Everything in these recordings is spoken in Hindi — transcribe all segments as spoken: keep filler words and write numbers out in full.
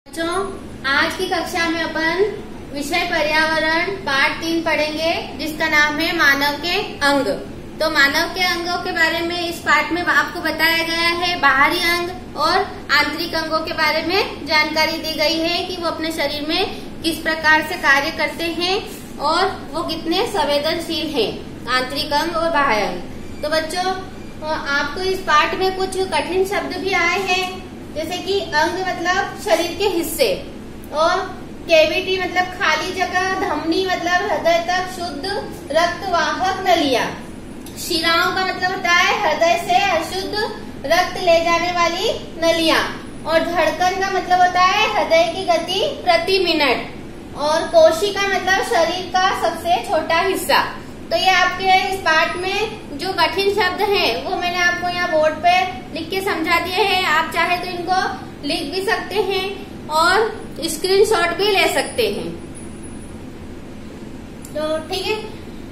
बच्चों, आज की कक्षा में अपन विषय पर्यावरण पाठ तीन पढ़ेंगे, जिसका नाम है मानव के अंग। तो मानव के अंगों के बारे में इस पाठ में आपको बताया गया है। बाहरी अंग और आंतरिक अंगों के बारे में जानकारी दी गई है कि वो अपने शरीर में किस प्रकार से कार्य करते हैं और वो कितने संवेदनशील हैं, आंतरिक अंग और बाह्य अंग। तो बच्चों, आपको इस पाठ में कुछ कठिन शब्द भी आए हैं, जैसे कि अंग मतलब शरीर के हिस्से, और कैविटी मतलब खाली जगह, धमनी मतलब हृदय तक शुद्ध रक्तवाहक नलियां, शिराओं का मतलब होता है हृदय से अशुद्ध रक्त ले जाने वाली नलियां, और धड़कन का मतलब होता है हृदय की गति प्रति मिनट, और कोशिका मतलब शरीर का सबसे छोटा हिस्सा। तो ये आपके इस पाठ में जो कठिन शब्द हैं वो मैंने आपको यहाँ बोर्ड पे लिख के समझा दिए हैं। आप चाहे तो इनको लिख भी सकते हैं और स्क्रीनशॉट भी ले सकते हैं। तो ठीक है,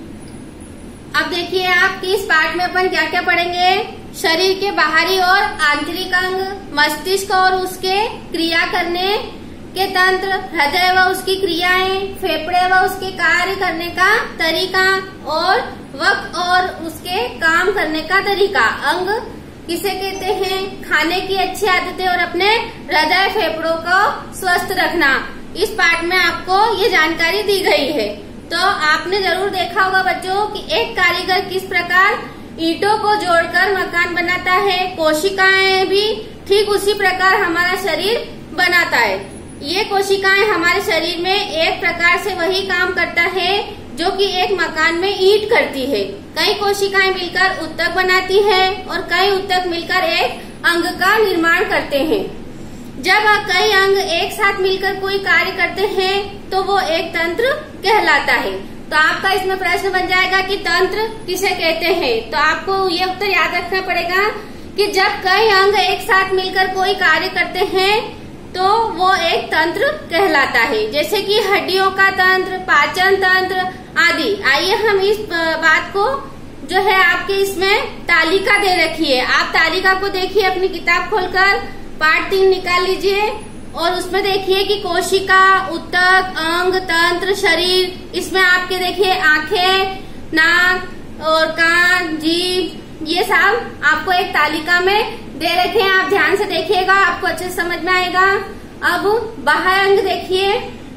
अब देखिए आप कि इस पाठ में अपन क्या क्या पढ़ेंगे। शरीर के बाहरी और आंतरिक अंग, मस्तिष्क और उसके क्रिया करने के तंत्र, हृदय व उसकी क्रियाएं, फेफड़े व उसके कार्य करने का तरीका, और वक्त और उसके काम करने का तरीका। अंग किसे कहते हैं? खाने की अच्छी आदतें और अपने हृदय फेफड़ों को स्वस्थ रखना। इस पाठ में आपको ये जानकारी दी गई है। तो आपने जरूर देखा होगा बच्चों कि एक कारीगर किस प्रकार ईंटों को जोड़कर मकान बनाता है, कोशिकाएं भी ठीक उसी प्रकार हमारा शरीर बनाता है। ये कोशिकाएं हमारे शरीर में एक प्रकार से वही काम करता है जो कि एक मकान में ईंट करती है। कई कोशिकाएं मिलकर ऊतक बनाती है और कई ऊतक मिलकर एक अंग का निर्माण करते हैं। जब कई अंग एक साथ मिलकर कोई कार्य करते हैं तो वो एक तंत्र कहलाता है। तो आपका इसमें प्रश्न बन जाएगा कि तंत्र किसे कहते हैं। तो आपको ये उत्तर याद रखना पड़ेगा कि जब कई अंग एक साथ मिलकर कोई कार्य करते हैं तो वो एक तंत्र कहलाता है, जैसे कि हड्डियों का तंत्र, पाचन तंत्र आदि। आइए हम इस बात को जो है आपके इसमें तालिका दे रखी है, आप तालिका को देखिए अपनी किताब खोलकर, पाठ तीन निकाल लीजिए और उसमें देखिए कि कोशिका, ऊतक, अंग, तंत्र, शरीर, इसमें आपके देखिए आंखें, नाक और कान, जीभ, ये सब आपको एक तालिका में दे रखे हैं। आप ध्यान से देखिएगा, आपको अच्छे से समझ में आएगा। अब बाह्य अंग देखिए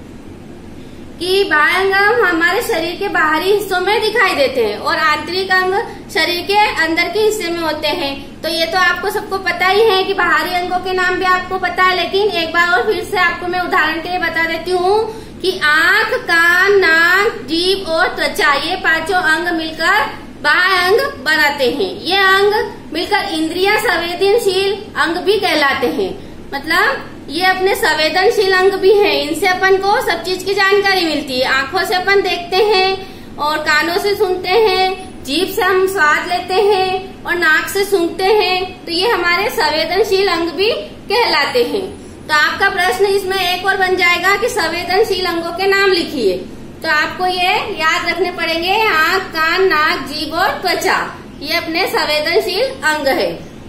कि बाह्य अंग हमारे शरीर के बाहरी हिस्सों में दिखाई देते हैं और आंतरिक अंग शरीर के अंदर के हिस्से में होते हैं। तो ये तो आपको सबको पता ही है कि बाहरी अंगों के नाम भी आपको पता है, लेकिन एक बार और फिर से आपको मैं उदाहरण के लिए बता देती हूँ कि आंख, कान, नाक, जीभ और त्वचा, ये पांचों अंग मिलकर बाह्य अंग बनाते हैं। ये अंग मिलकर इंद्रिय संवेदनशील अंग भी कहलाते हैं। मतलब ये अपने संवेदनशील अंग भी हैं, इनसे अपन को सब चीज की जानकारी मिलती है। आंखों से अपन देखते हैं और कानों से सुनते हैं, जीभ से हम स्वाद लेते हैं और नाक से सूंघते हैं। तो ये हमारे संवेदनशील अंग भी कहलाते हैं। तो आपका प्रश्न इसमें एक और बन जाएगा कि संवेदनशील अंगों के नाम लिखिए। तो आपको ये याद रखने पड़ेंगे, आंख, कान, नाक, जीभ और त्वचा, ये अपने संवेदनशील अंग है।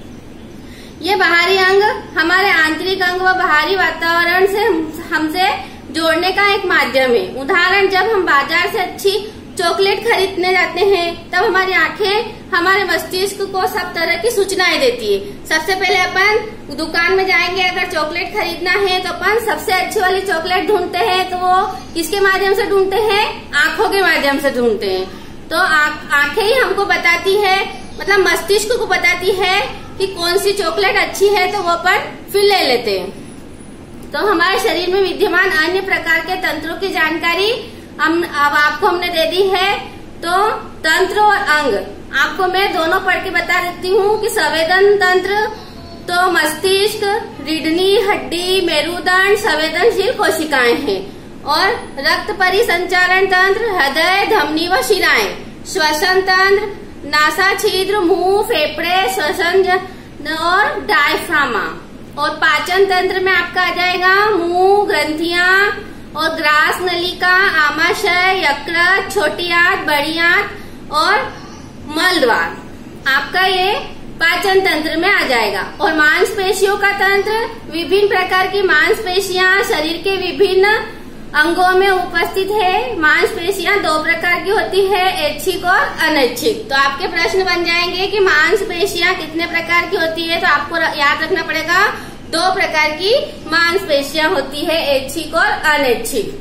ये बाहरी अंग हमारे आंतरिक अंग व बाहरी वातावरण से हमसे जोड़ने का एक माध्यम है। उदाहरण, जब हम बाजार से अच्छी चॉकलेट खरीदने जाते हैं तब हमारी आंखें हमारे मस्तिष्क को सब तरह की सूचनाएं देती है। सबसे पहले अपन दुकान में जाएंगे, अगर चॉकलेट खरीदना है तो अपन सबसे अच्छी वाली चॉकलेट ढूंढते हैं, तो वो किसके माध्यम से ढूंढते हैं? आंखों के माध्यम से ढूंढते हैं। तो आंखें ही हमको बताती है, मतलब मस्तिष्क को बताती है कि कौन सी चॉकलेट अच्छी है, तो वो अपन फिर ले लेते हैं। तो हमारे शरीर में विद्यमान अन्य प्रकार के तंत्रों की जानकारी हम अब आपको हमने दे दी है। तो तंत्र और अंग आपको मैं दोनों पढ़ के बता देती हूँ कि संवेदन तंत्र तो मस्तिष्क, रीढ़नी, हड्डी, मेरुदंड संवेदनशील कोशिकाएं हैं, और रक्त परिसंचारण तंत्र हृदय, धमनी व शिराएं, श्वसन तंत्र नासा छिद्र, मुंह, फेफड़े, श्वसन और डायफ्रामा, और पाचन तंत्र में आपका आ जाएगा मुंह, ग्रंथियां और ग्रास नलिका, आमाशय, यकृत, छोटी आंत, बड़ी आंत और मलद्वार। आपका ये पाचन तंत्र में आ जाएगा। और मांसपेशियों का तंत्र, विभिन्न प्रकार की मांसपेशियां शरीर के विभिन्न अंगों में उपस्थित है। मांसपेशियां दो प्रकार की होती है, ऐच्छिक और अनैच्छिक। तो आपके प्रश्न बन जाएंगे कि मांसपेशियां कितने प्रकार की होती है, तो आपको याद रखना पड़ेगा दो प्रकार की मांसपेशियां होती है, ऐच्छिक और अनैच्छिक।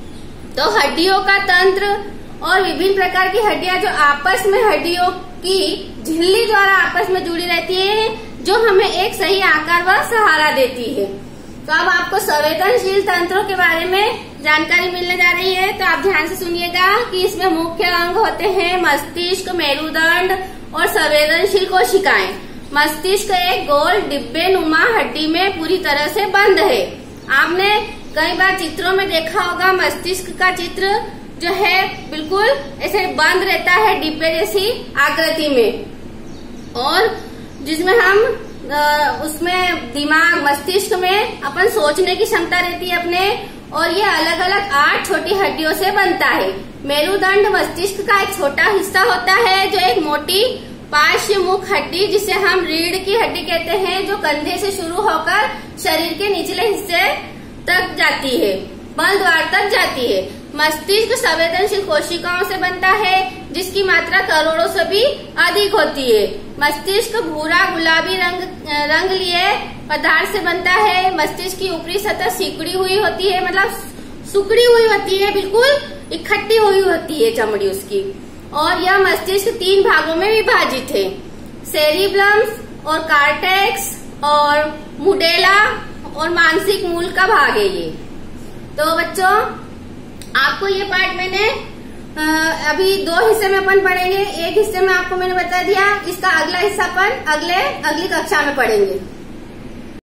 तो हड्डियों का तंत्र और विभिन्न प्रकार की हड्डियां जो आपस में हड्डियों की झिल्ली द्वारा आपस में जुड़ी रहती है, जो हमें एक सही आकार व सहारा देती है। तो अब आपको संवेदनशील तंत्रों के बारे में जानकारी मिलने जा रही है, तो आप ध्यान से सुनिएगा कि इसमें मुख्य अंग होते हैं मस्तिष्क, मेरुदंड और संवेदनशील कोशिकाएं। मस्तिष्क एक गोल डिब्बे नुमा हड्डी में पूरी तरह से बंद है। आपने कई बार चित्रों में देखा होगा, मस्तिष्क का चित्र जो है बिल्कुल ऐसे बंद रहता है डिब्बे जैसी आकृति में, और जिसमें हम उसमें दिमाग मस्तिष्क में अपन सोचने की क्षमता रहती है अपने, और ये अलग अलग आठ छोटी हड्डियों से बनता है। मेरुदंड मस्तिष्क का एक छोटा हिस्सा होता है, जो एक मोटी पार्श्व मुख हड्डी जिसे हम रीढ़ की हड्डी कहते हैं, जो कंधे से शुरू होकर शरीर के निचले हिस्से तक जाती है, बल द्वार तक जाती है। मस्तिष्क संवेदनशील कोशिकाओं से बनता है, जिसकी मात्रा करोड़ों से भी अधिक होती है। मस्तिष्क भूरा गुलाबी रंग रंग लिए पदार्थ से बनता है। मस्तिष्क की ऊपरी सतह सिकुड़ी हुई होती है, मतलब सुकड़ी हुई होती है, बिल्कुल इकट्ठी हुई होती है चमड़ी उसकी। और यह मस्तिष्क तीन भागों में विभाजित है, सेरिब्लम और कार्टेक्स और मुडेला और मानसिक मूल का भाग है ये। तो बच्चों, आपको ये पार्ट मैंने आ, अभी दो हिस्से में अपन पढ़ेंगे। एक हिस्से में आपको मैंने बता दिया, इसका अगला हिस्सा अपन अगले अगली कक्षा में पढ़ेंगे।